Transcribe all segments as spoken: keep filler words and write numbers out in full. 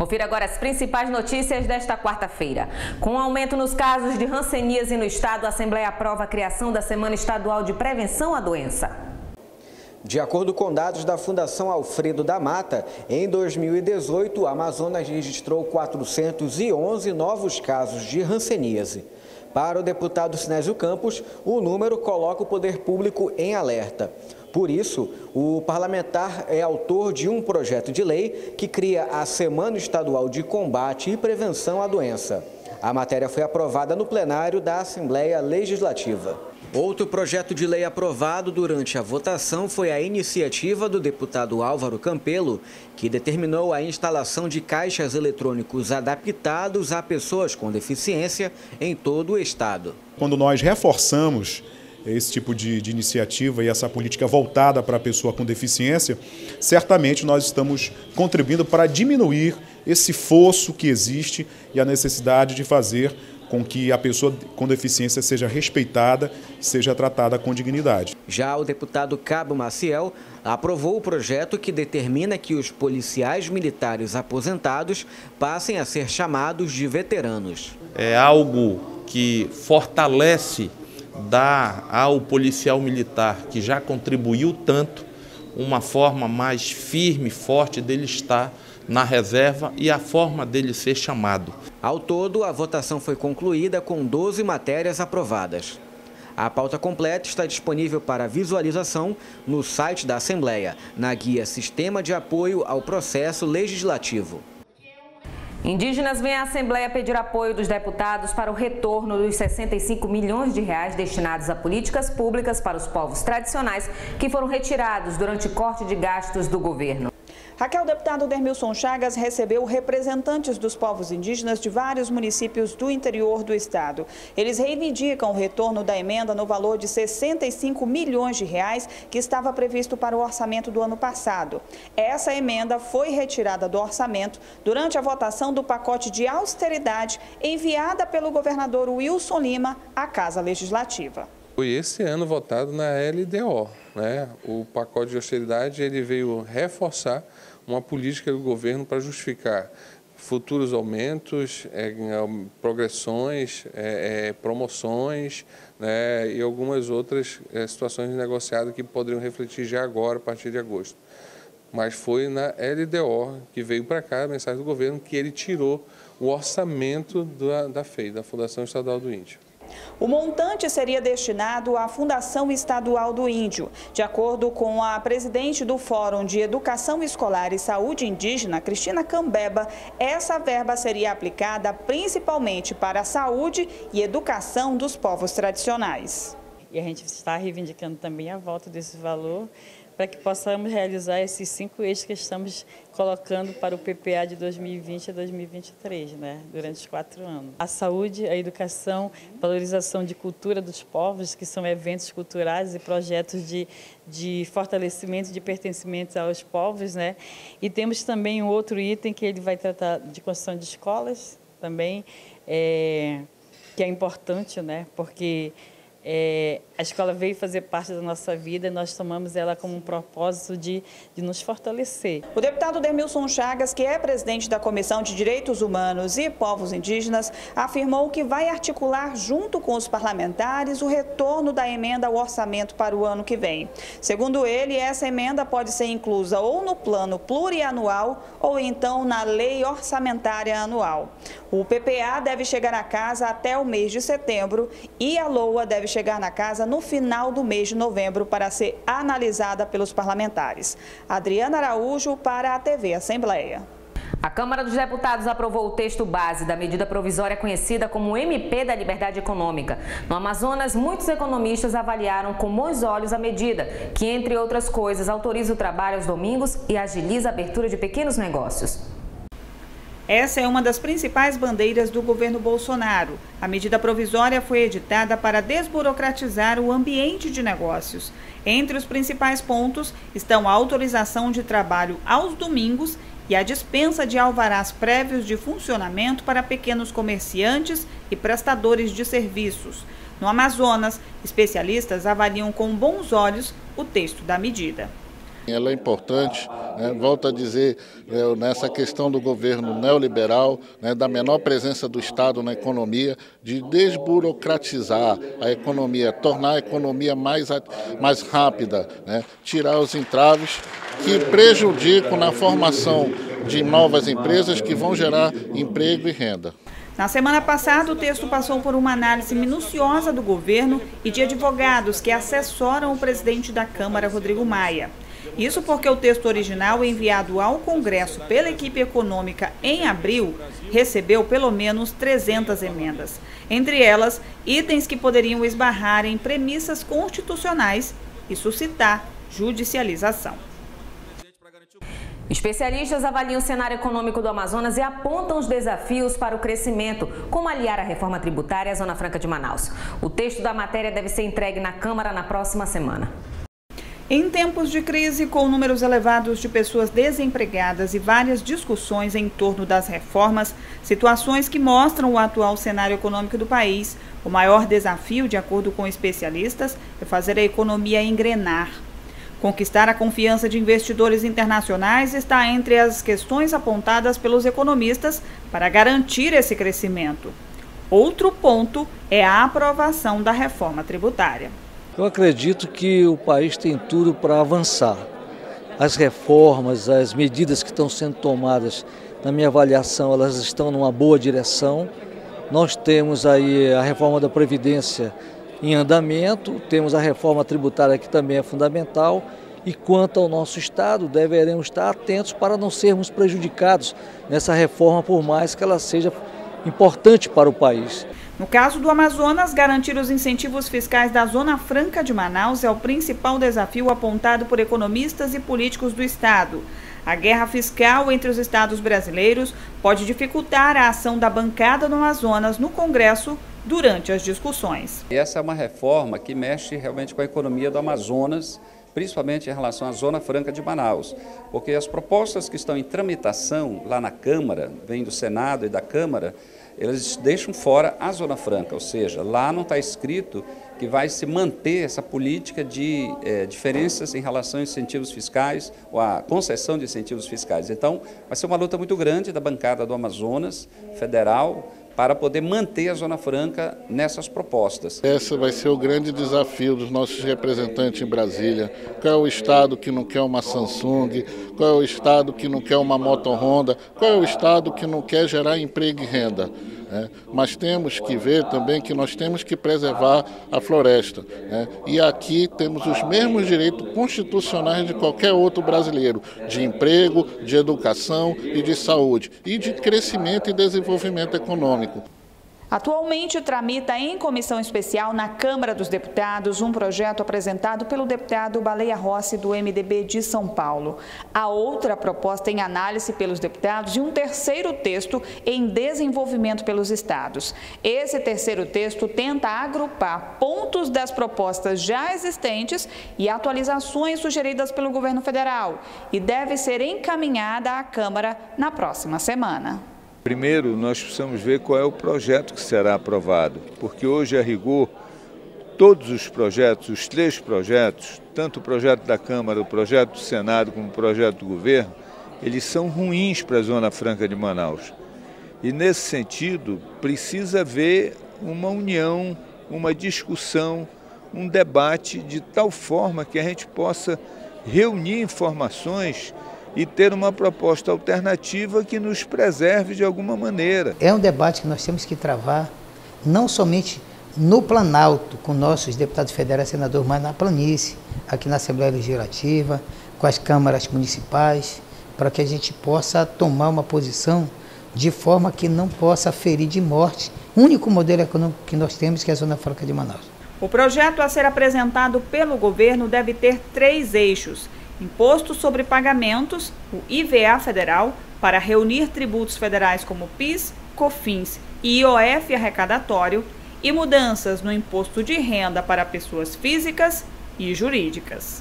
Confira agora as principais notícias desta quarta-feira. Com um aumento nos casos de hanseníase no estado, a Assembleia aprova a criação da Semana Estadual de Prevenção à Doença. De acordo com dados da Fundação Alfredo da Mata, em dois mil e dezoito, o Amazonas registrou quatrocentos e onze novos casos de hanseníase. Para o deputado Sinésio Campos, o número coloca o poder público em alerta. Por isso, o parlamentar é autor de um projeto de lei que cria a Semana Estadual de Combate e Prevenção à Doença. A matéria foi aprovada no plenário da Assembleia Legislativa. Outro projeto de lei aprovado durante a votação foi a iniciativa do deputado Álvaro Campelo, que determinou a instalação de caixas eletrônicos adaptados a pessoas com deficiência em todo o estado. Quando nós reforçamos esse tipo de, de iniciativa e essa política voltada para a pessoa com deficiência, certamente nós estamos contribuindo para diminuir esse fosso que existe e a necessidade de fazer com que a pessoa com deficiência seja respeitada e seja tratada com dignidade. Já o deputado Cabo Maciel aprovou o projeto que determina que os policiais militares aposentados passem a ser chamados de veteranos. É algo que fortalece, dá ao policial militar, que já contribuiu tanto, uma forma mais firme, forte dele estar na reserva e a forma dele ser chamado. Ao todo, a votação foi concluída com doze matérias aprovadas. A pauta completa está disponível para visualização no site da Assembleia, na guia Sistema de Apoio ao Processo Legislativo. Indígenas vêm à Assembleia pedir apoio dos deputados para o retorno dos sessenta e cinco milhões de reais destinados a políticas públicas para os povos tradicionais que foram retirados durante o corte de gastos do governo. Raquel, o deputado Dermilson Chagas recebeu representantes dos povos indígenas de vários municípios do interior do estado. Eles reivindicam o retorno da emenda no valor de sessenta e cinco milhões de reais que estava previsto para o orçamento do ano passado. Essa emenda foi retirada do orçamento durante a votação do pacote de austeridade enviada pelo governador Wilson Lima à Casa Legislativa. Foi esse ano votado na L D O, né? O pacote de austeridade ele veio reforçar uma política do governo para justificar futuros aumentos, é, progressões, é, é, promoções, né? E algumas outras é, situações negociadas que poderiam refletir já agora, a partir de agosto. Mas foi na L D O que veio para cá a mensagem do governo que ele tirou o orçamento da, da F E I, da Fundação Estadual do Índio. O montante seria destinado à Fundação Estadual do Índio. De acordo com a presidente do Fórum de Educação Escolar e Saúde Indígena, Cristina Cambeba, essa verba seria aplicada principalmente para a saúde e educação dos povos tradicionais. E a gente está reivindicando também a volta desse valor para que possamos realizar esses cinco eixos que estamos colocando para o P P A de dois mil e vinte a dois mil e vinte e três, né, durante os quatro anos. A saúde, a educação, valorização de cultura dos povos, que são eventos culturais e projetos de, de fortalecimento de pertencimento aos povos, né? E temos também um outro item que ele vai tratar de construção de escolas também, é, que é importante, né, porque É, a escola veio fazer parte da nossa vida e nós tomamos ela como um propósito de, de nos fortalecer. O deputado Dermilson Chagas, que é presidente da Comissão de Direitos Humanos e Povos Indígenas, afirmou que vai articular junto com os parlamentares o retorno da emenda ao orçamento para o ano que vem. Segundo ele, essa emenda pode ser inclusa ou no plano plurianual ou então na lei orçamentária anual. O P P A deve chegar à casa até o mês de setembro e a LOA deve chegar na casa no final do mês de novembro para ser analisada pelos parlamentares. Adriana Araújo para a T V Assembleia. A Câmara dos Deputados aprovou o texto base da medida provisória conhecida como M P da Liberdade Econômica. No Amazonas, muitos economistas avaliaram com bons olhos a medida, que, entre outras coisas, autoriza o trabalho aos domingos e agiliza a abertura de pequenos negócios. Essa é uma das principais bandeiras do governo Bolsonaro. A medida provisória foi editada para desburocratizar o ambiente de negócios. Entre os principais pontos estão a autorização de trabalho aos domingos e a dispensa de alvarás prévios de funcionamento para pequenos comerciantes e prestadores de serviços. No Amazonas, especialistas avaliam com bons olhos o texto da medida. Ela é importante, né, volto a dizer, é, nessa questão do governo neoliberal, né, da menor presença do Estado na economia, de desburocratizar a economia, tornar a economia mais, mais rápida, né, tirar os entraves que prejudicam na formação de novas empresas que vão gerar emprego e renda. Na semana passada, o texto passou por uma análise minuciosa do governo e de advogados que assessoram o presidente da Câmara, Rodrigo Maia. Isso porque o texto original, enviado ao Congresso pela equipe econômica em abril, recebeu pelo menos trezentas emendas. Entre elas, itens que poderiam esbarrar em premissas constitucionais e suscitar judicialização. Especialistas avaliam o cenário econômico do Amazonas e apontam os desafios para o crescimento, como aliar a reforma tributária à Zona Franca de Manaus. O texto da matéria deve ser entregue na Câmara na próxima semana. Em tempos de crise, com números elevados de pessoas desempregadas e várias discussões em torno das reformas, situações que mostram o atual cenário econômico do país, o maior desafio, de acordo com especialistas, é fazer a economia engrenar. Conquistar a confiança de investidores internacionais está entre as questões apontadas pelos economistas para garantir esse crescimento. Outro ponto é a aprovação da reforma tributária. Eu acredito que o país tem tudo para avançar. As reformas, as medidas que estão sendo tomadas, na minha avaliação, elas estão numa boa direção. Nós temos aí a reforma da Previdência em andamento, temos a reforma tributária que também é fundamental. E quanto ao nosso Estado, deveremos estar atentos para não sermos prejudicados nessa reforma, por mais que ela seja importante para o país. No caso do Amazonas, garantir os incentivos fiscais da Zona Franca de Manaus é o principal desafio apontado por economistas e políticos do Estado. A guerra fiscal entre os estados brasileiros pode dificultar a ação da bancada do Amazonas no Congresso durante as discussões. Essa é uma reforma que mexe realmente com a economia do Amazonas, principalmente em relação à Zona Franca de Manaus, porque as propostas que estão em tramitação lá na Câmara, vêm do Senado e da Câmara, eles deixam fora a Zona Franca, ou seja, lá não está escrito que vai se manter essa política de é, diferenças em relação a incentivos fiscais ou a concessão de incentivos fiscais. Então, vai ser uma luta muito grande da bancada do Amazonas Federal para poder manter a Zona Franca nessas propostas. Esse vai ser o grande desafio dos nossos representantes em Brasília. Qual é o estado que não quer uma Samsung? Qual é o estado que não quer uma moto Honda? Qual é o estado que não quer gerar emprego e renda? É, mas temos que ver também que nós temos que preservar a floresta. É, e aqui temos os mesmos direitos constitucionais de qualquer outro brasileiro, de emprego, de educação e de saúde, e de crescimento e desenvolvimento econômico. Atualmente tramita em comissão especial na Câmara dos Deputados um projeto apresentado pelo deputado Baleia Rossi do M D B de São Paulo. A outra proposta em análise pelos deputados e um terceiro texto em desenvolvimento pelos estados. Esse terceiro texto tenta agrupar pontos das propostas já existentes e atualizações sugeridas pelo governo federal e deve ser encaminhada à Câmara na próxima semana. Primeiro, nós precisamos ver qual é o projeto que será aprovado, porque hoje, a rigor, todos os projetos, os três projetos, tanto o projeto da Câmara, o projeto do Senado como o projeto do governo, eles são ruins para a Zona Franca de Manaus. E, nesse sentido, precisa haver uma união, uma discussão, um debate de tal forma que a gente possa reunir informações e ter uma proposta alternativa que nos preserve de alguma maneira. É um debate que nós temos que travar, não somente no Planalto, com nossos deputados federais e senadores, mas na planície, aqui na Assembleia Legislativa, com as câmaras municipais, para que a gente possa tomar uma posição de forma que não possa ferir de morte o único modelo econômico que nós temos, que é a Zona Franca de Manaus. O projeto a ser apresentado pelo governo deve ter três eixos: imposto sobre pagamentos, o I V A federal, para reunir tributos federais como PIS, COFINS e I O F arrecadatório, e mudanças no imposto de renda para pessoas físicas e jurídicas.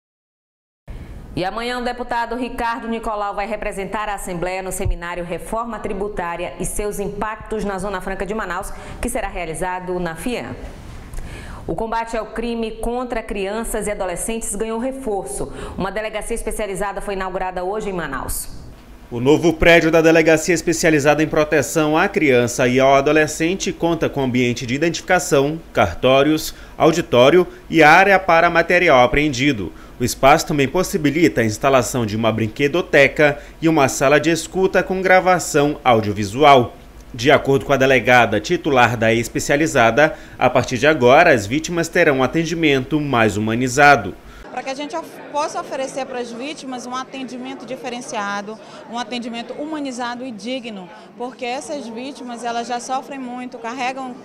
E amanhã o deputado Ricardo Nicolau vai representar a Assembleia no seminário Reforma Tributária e seus impactos na Zona Franca de Manaus, que será realizado na FIAM. O combate ao crime contra crianças e adolescentes ganhou reforço. Uma delegacia especializada foi inaugurada hoje em Manaus. O novo prédio da Delegacia Especializada em Proteção à Criança e ao Adolescente conta com ambiente de identificação, cartórios, auditório e área para material apreendido. O espaço também possibilita a instalação de uma brinquedoteca e uma sala de escuta com gravação audiovisual. De acordo com a delegada titular da especializada, a partir de agora as vítimas terão um atendimento mais humanizado. Para que a gente possa oferecer para as vítimas um atendimento diferenciado, um atendimento humanizado e digno, porque essas vítimas elas já sofrem muito, carregam,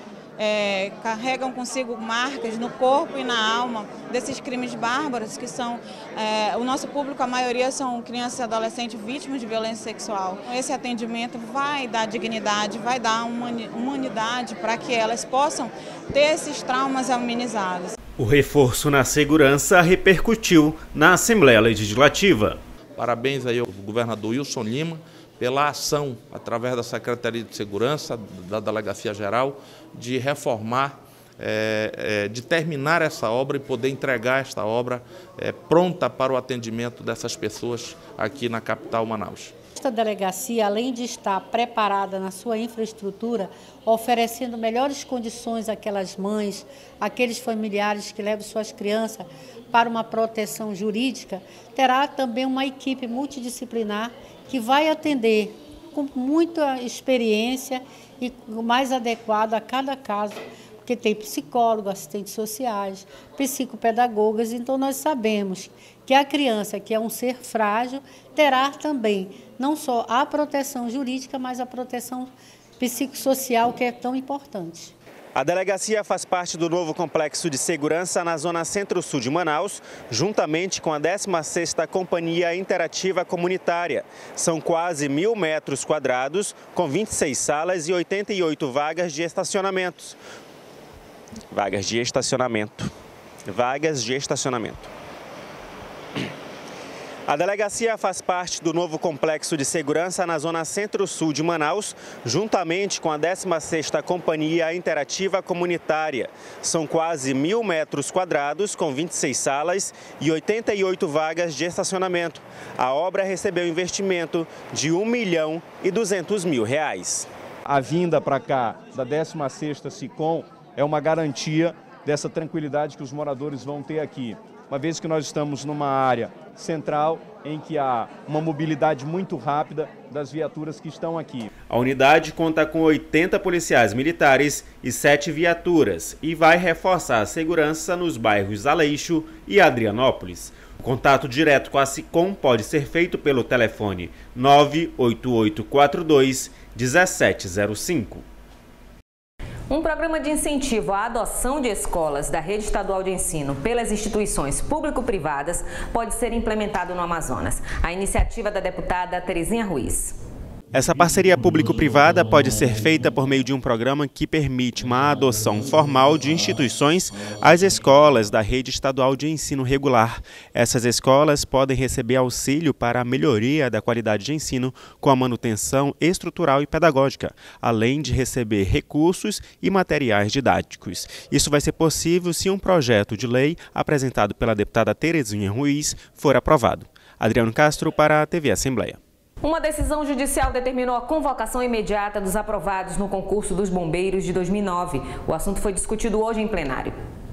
é, carregam consigo marcas no corpo e na alma desses crimes bárbaros que são, é, o nosso público, a maioria são crianças e adolescentes vítimas de violência sexual. Esse atendimento vai dar dignidade, vai dar humanidade para que elas possam ter esses traumas amenizados. O reforço na segurança repercutiu na Assembleia Legislativa. Parabéns aí ao governador Wilson Lima pela ação, através da Secretaria de Segurança, da Delegacia Geral, de reformar, é, é, de terminar essa obra e poder entregar esta obra é, pronta para o atendimento dessas pessoas aqui na capital Manaus. Esta delegacia, além de estar preparada na sua infraestrutura, oferecendo melhores condições àquelas mães, àqueles familiares que levam suas crianças para uma proteção jurídica, terá também uma equipe multidisciplinar que vai atender com muita experiência e o mais adequado a cada caso, porque tem psicólogos, assistentes sociais, psicopedagogas, então nós sabemos que a criança, que é um ser frágil, terá também não só a proteção jurídica, mas a proteção psicossocial, que é tão importante. A delegacia faz parte do novo complexo de segurança na zona centro-sul de Manaus, juntamente com a décima sexta Companhia Interativa Comunitária. São quase mil metros quadrados, com vinte e seis salas e oitenta e oito vagas de estacionamentos. Vagas de estacionamento. Vagas de estacionamento. A delegacia faz parte do novo complexo de segurança na zona centro-sul de Manaus, juntamente com a décima sexta Companhia Interativa Comunitária. São quase mil metros quadrados, com vinte e seis salas e oitenta e oito vagas de estacionamento. A obra recebeu investimento de um milhão e duzentos mil reais. A vinda para cá da décima sexta SICOM é uma garantia dessa tranquilidade que os moradores vão ter aqui. Uma vez que nós estamos numa área central em que há uma mobilidade muito rápida das viaturas que estão aqui. A unidade conta com oitenta policiais militares e sete viaturas e vai reforçar a segurança nos bairros Aleixo e Adrianópolis. O contato direto com a SICOM pode ser feito pelo telefone nove oito oito quatro dois um sete zero cinco. Um programa de incentivo à adoção de escolas da rede estadual de ensino pelas instituições público-privadas pode ser implementado no Amazonas. A iniciativa da deputada Terezinha Ruiz. Essa parceria público-privada pode ser feita por meio de um programa que permite uma adoção formal de instituições às escolas da rede estadual de ensino regular. Essas escolas podem receber auxílio para a melhoria da qualidade de ensino com a manutenção estrutural e pedagógica, além de receber recursos e materiais didáticos. Isso vai ser possível se um projeto de lei apresentado pela deputada Terezinha Ruiz for aprovado. Adriano Castro para a T V Assembleia. Uma decisão judicial determinou a convocação imediata dos aprovados no concurso dos bombeiros de dois mil e nove. O assunto foi discutido hoje em plenário.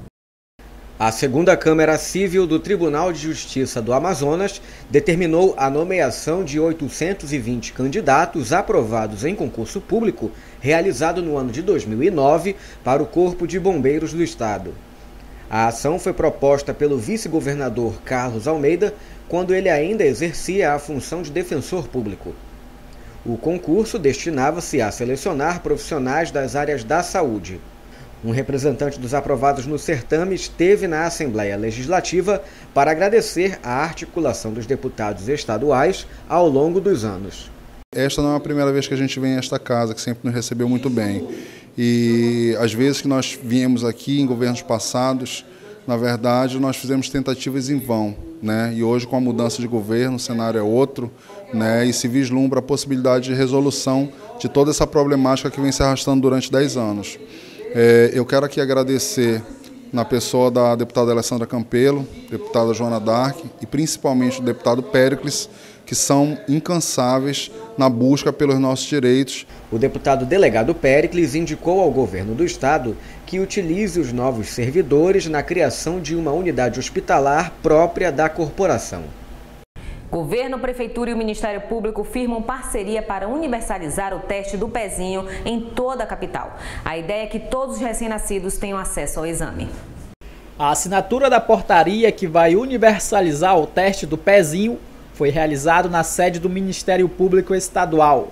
A segunda Câmara Civil do Tribunal de Justiça do Amazonas determinou a nomeação de oitocentos e vinte candidatos aprovados em concurso público realizado no ano de dois mil e nove para o Corpo de Bombeiros do Estado. A ação foi proposta pelo vice-governador Carlos Almeida, quando ele ainda exercia a função de defensor público. O concurso destinava-se a selecionar profissionais das áreas da saúde. Um representante dos aprovados no certame esteve na Assembleia Legislativa para agradecer a articulação dos deputados estaduais ao longo dos anos. Esta não é a primeira vez que a gente vem a esta casa, que sempre nos recebeu muito bem. E às vezes que nós viemos aqui em governos passados, na verdade, nós fizemos tentativas em vão, né? E hoje, com a mudança de governo, o cenário é outro, né? E se vislumbra a possibilidade de resolução de toda essa problemática que vem se arrastando durante dez anos. É, eu quero aqui agradecer na pessoa da deputada Alessandra Campelo, deputada Joana Dark e principalmente o deputado Péricles, que são incansáveis na busca pelos nossos direitos. O deputado delegado Péricles indicou ao governo do estado que utilize os novos servidores na criação de uma unidade hospitalar própria da corporação. Governo, Prefeitura e o Ministério Público firmam parceria para universalizar o teste do pezinho em toda a capital. A ideia é que todos os recém-nascidos tenham acesso ao exame. A assinatura da portaria que vai universalizar o teste do pezinho foi realizado na sede do Ministério Público Estadual.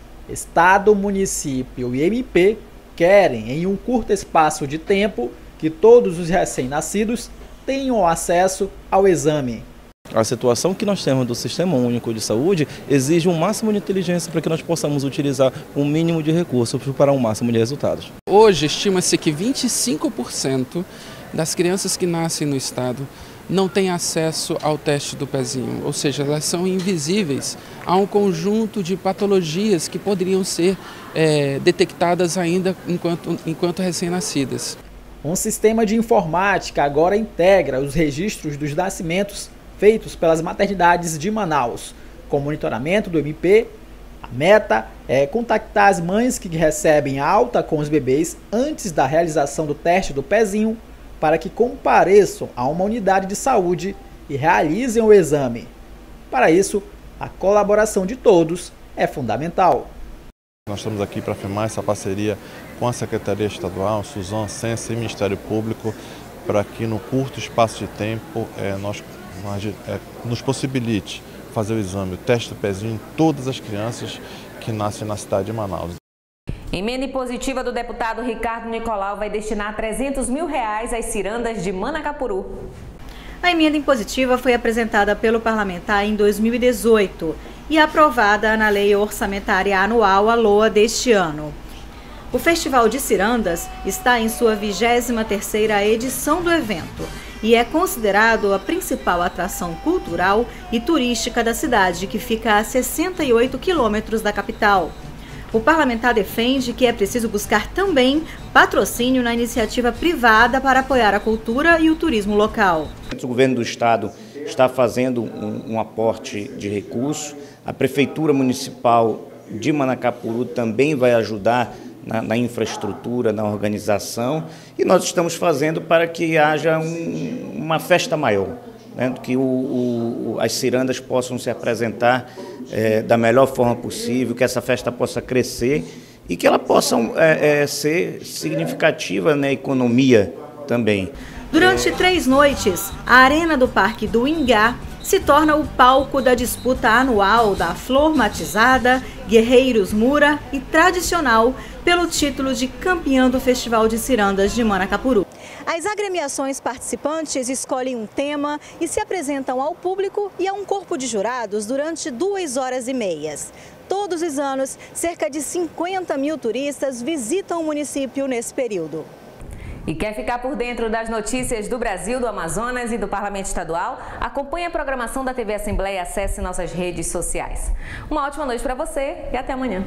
Estado, município e M P querem, em um curto espaço de tempo, que todos os recém-nascidos tenham acesso ao exame. A situação que nós temos do Sistema Único de Saúde exige um máximo de inteligência para que nós possamos utilizar um mínimo de recursos para um máximo de resultados. Hoje, estima-se que vinte e cinco por cento das crianças que nascem no estado não têm acesso ao teste do pezinho, ou seja, elas são invisíveis a um conjunto de patologias que poderiam ser é, detectadas ainda enquanto, enquanto recém-nascidas. Um sistema de informática agora integra os registros dos nascimentos feitos pelas maternidades de Manaus. Com monitoramento do M P, a meta é contactar as mães que recebem alta com os bebês antes da realização do teste do pezinho para que compareçam a uma unidade de saúde e realizem o exame. Para isso, a colaboração de todos é fundamental. Nós estamos aqui para firmar essa parceria com a Secretaria Estadual, Suzon, Sensa e Ministério Público, para que no curto espaço de tempo é, nós, nós é, nos possibilite fazer o exame, o teste do pezinho em todas as crianças que nascem na cidade de Manaus. Emenda impositiva do deputado Ricardo Nicolau vai destinar trezentos mil reais às cirandas de Manacapuru. A emenda impositiva foi apresentada pelo parlamentar em dois mil e dezoito e aprovada na Lei Orçamentária Anual, a LOA, deste ano. O Festival de Cirandas está em sua vigésima terceira edição do evento e é considerado a principal atração cultural e turística da cidade, que fica a sessenta e oito quilômetros da capital. O parlamentar defende que é preciso buscar também patrocínio na iniciativa privada para apoiar a cultura e o turismo local. O governo do estado está fazendo um, um aporte de recursos. A Prefeitura Municipal de Manacapuru também vai ajudar na, na infraestrutura, na organização. E nós estamos fazendo para que haja um, uma festa maior, né, que o, o, as cirandas possam se apresentar É, da melhor forma possível, que essa festa possa crescer e que ela possa é, é, ser significativa na economia também. Durante três noites, a Arena do Parque do Ingá se torna o palco da disputa anual da Flor Matizada, Guerreiros Mura e Tradicional pelo título de campeã do Festival de Cirandas de Manacapuru. As agremiações participantes escolhem um tema e se apresentam ao público e a um corpo de jurados durante duas horas e meias. Todos os anos, cerca de cinquenta mil turistas visitam o município nesse período. E quer ficar por dentro das notícias do Brasil, do Amazonas e do Parlamento Estadual? Acompanhe a programação da T V Assembleia e acesse nossas redes sociais. Uma ótima noite para você e até amanhã.